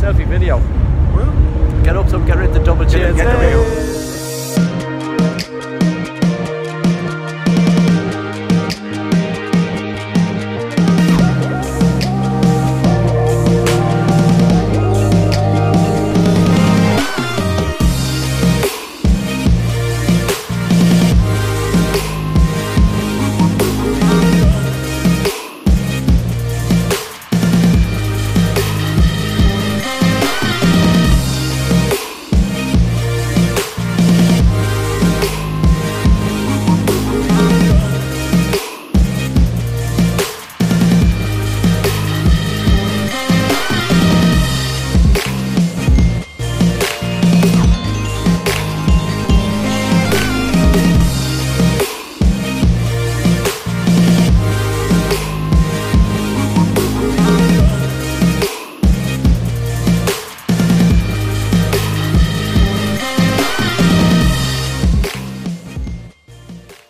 selfie video. Get up, so get rid of the double chin. Get the view.